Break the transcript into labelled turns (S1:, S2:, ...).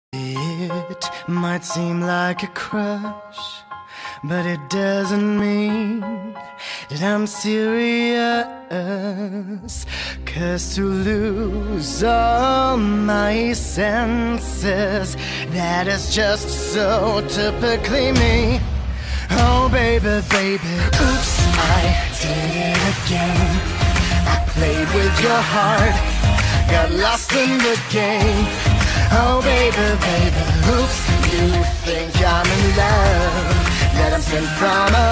S1: It might seem like a crush, but it doesn't mean that I'm serious. 'Cause to lose all my senses, that is just so typically me. Oh baby, baby, oops, I did it again. I played with your heart, got lost in the game. Oh baby, baby, oops, you think I'm in love, that I'm sent from